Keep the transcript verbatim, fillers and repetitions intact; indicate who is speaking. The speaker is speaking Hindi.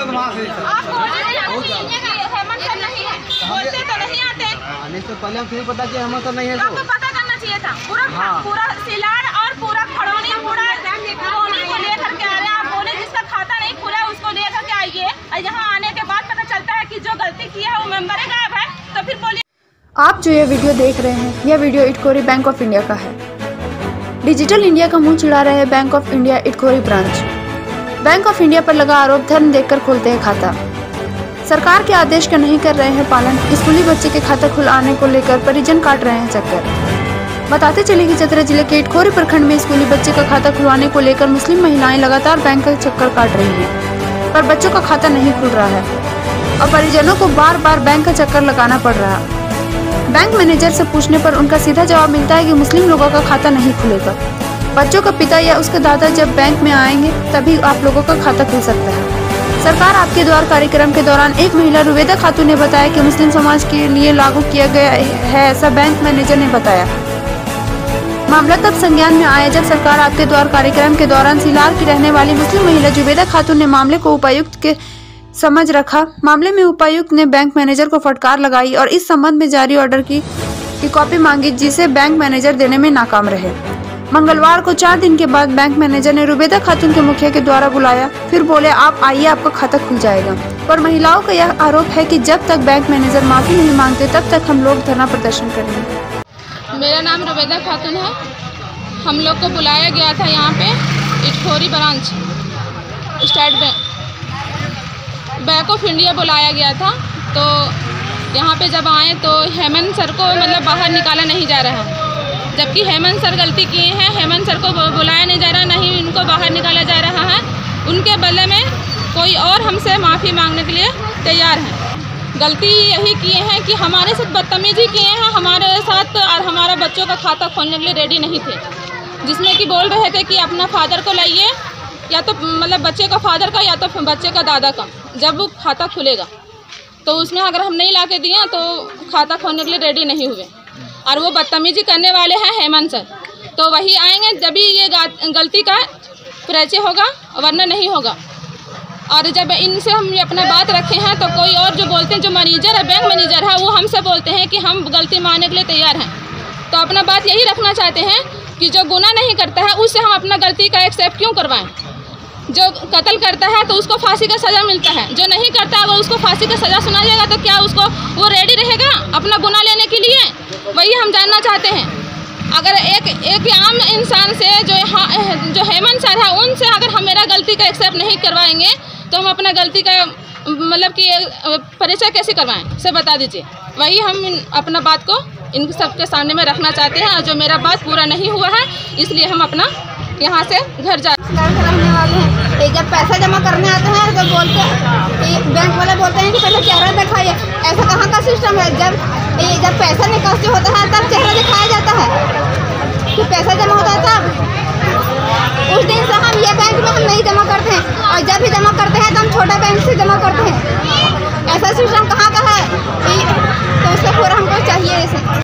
Speaker 1: बदमाश है।
Speaker 2: आप हेमंत सर नहीं है, बोलते तो नहीं आते।
Speaker 1: नहीं तो पहले हमको पता कि हेमंत सर नहीं है,
Speaker 2: आपको पता करना चाहिए था। पूरा
Speaker 1: हाँ।
Speaker 2: पूरा सिलार और पूरा खड़ौनी पूरा खड़ौनी को लेकर के आ रहे हैं। आप बोले जिसका खाता नहीं खुला उसको लेकर के आइए, और यहाँ आने के बाद पता चलता है कि जो गलती की है वो मेंबर ही गायब है, तो फिर बोलिए।
Speaker 3: आप जो ये वीडियो देख रहे हैं, यह video Itkhori bank of India का है। डिजिटल इंडिया का मुंह चिढ़ा रहे हैं bank of India Itkhori branch. Bank of India पर लगा आरोप धर्म देखकर खोलते हैं खाता। सरकार के आदेश का नहीं कर रहे हैं पालन। स्कूली बच्चे के खाता खुलाने को लेकर परिजन काट रहे हैं चक्कर। बताते चले कि चतरा जिले के इटखोरी प्रखंड में स्कूली बच्चे का खाता खुलवाने को लेकर मुस्लिम महिलाएं लगातार बैंक का चक्कर काट रही हैं, पर बच्चों का खाता नहीं खुल रहा है और परिजनों को बार बार बैंक का चक्कर लगाना पड़ रहा है। बैंक मैनेजर से पूछने पर उनका सीधा जवाब मिलता है कि मुस्लिम लोगों का खाता नहीं खुलेगा। बच्चों का पिता या उसके दादा जब बैंक में आएंगे तभी आप लोगों का खाता खुल सकता है। सरकार आपके द्वार कार्यक्रम के दौरान एक महिला रुवेदा खातून ने बताया कि मुस्लिम समाज के लिए लागू किया गया है, ऐसा बैंक मैनेजर ने बताया। मामला तब संज्ञान में आया जब सरकार आपके द्वार कार्यक्रम के दौरान सिलार की रहने वाली मुस्लिम महिला जुबेदा खातून ने मामले को उपायुक्त के समझ रखा। मामले में उपायुक्त ने बैंक मैनेजर को फटकार लगाई और इस संबंध में जारी ऑर्डर की, की कॉपी मांगी, जिसे बैंक मैनेजर देने में नाकाम रहे। मंगलवार को चार दिन के बाद बैंक मैनेजर ने रुबेदा खातून के मुखिया के द्वारा बुलाया, फिर बोले आप आइए आपका खाता खुल जाएगा। पर महिलाओं का यह आरोप है कि जब तक बैंक मैनेजर माफी नहीं मांगते तब तक हम लोग धरना प्रदर्शन करेंगे।
Speaker 4: मेरा नाम रुबेदा खातून है। हम लोग को बुलाया गया था यहाँ पे Itkhori branch state bank bank of India बुलाया गया था। तो यहाँ पे जब आए तो हेमंत सर को मतलब बाहर निकाला नहीं जा रहा, जबकि हेमंत सर गलती किए हैं। हेमंत सर को बुलाया नहीं जा रहा, नहीं उनको बाहर निकाला जा रहा है। उनके बदले में कोई और हमसे माफ़ी मांगने के लिए तैयार हैं। गलती यही किए हैं कि हमारे साथ बदतमीजी किए हैं, हमारे साथ और हमारा बच्चों का खाता खोलने के लिए रेडी नहीं थे, जिसमें कि बोल रहे थे कि अपना फादर को लाइए, या तो मतलब बच्चे का फादर का या तो बच्चे का दादा का, जब वो खाता खुलेगा। तो उसमें अगर हम नहीं ला के दिए तो खाता खोलने के लिए रेडी नहीं हुए, और वो बदतमीजी करने वाले हैं हेमंत सर। तो वही आएंगे जब भी ये गलती का परिचय होगा, वरना नहीं होगा। और जब इनसे हम अपना बात रखे हैं तो कोई और जो बोलते हैं, जो मैनेजर है, बैंक मैनेजर है, वो हमसे बोलते हैं कि हम गलती मानने के लिए तैयार हैं। तो अपना बात यही रखना चाहते हैं कि जो गुनाह नहीं करता है उससे हम अपना गलती का एक्सेप्ट क्यों करवाएं। जो कत्ल करता है तो उसको फांसी का सज़ा मिलता है, जो नहीं करता अगर उसको फांसी का सज़ा सुना जाएगा तो क्या उसको वो रेडी रहेगा अपना गुनाह लेने के लिए? वही हम जानना चाहते हैं। अगर एक एक आम इंसान से जो जो हेमंत सर है उनसे अगर हम मेरा गलती का एक्सेप्ट नहीं करवाएंगे तो हम अपना गलती का मतलब कि परिचय कैसे करवाएं, से बता दीजिए। वही हम अपना बात को इन सबके सामने में रखना चाहते हैं, और जो मेरा बात पूरा नहीं हुआ है इसलिए हम अपना यहाँ से घर जा
Speaker 5: रहने वाले हैं। जब पैसा जमा करने आते हैं तो बोलते बैंक वाले बोलते हैं कि पहले चेहरा दिखाइए। ऐसा कहाँ का सिस्टम है? जब जब पैसा निकासी होता है तब चेहरा दिखाया जाता है कि पैसा जमा होता है तब। उस दिन से हम ये बैंक में हम नहीं जमा करते हैं, और जब भी जमा करते हैं तो हम छोटा बैंक से जमा करते हैं। ऐसा सिस्टम कहाँ का है? तो उसका पूरा हमको चाहिए।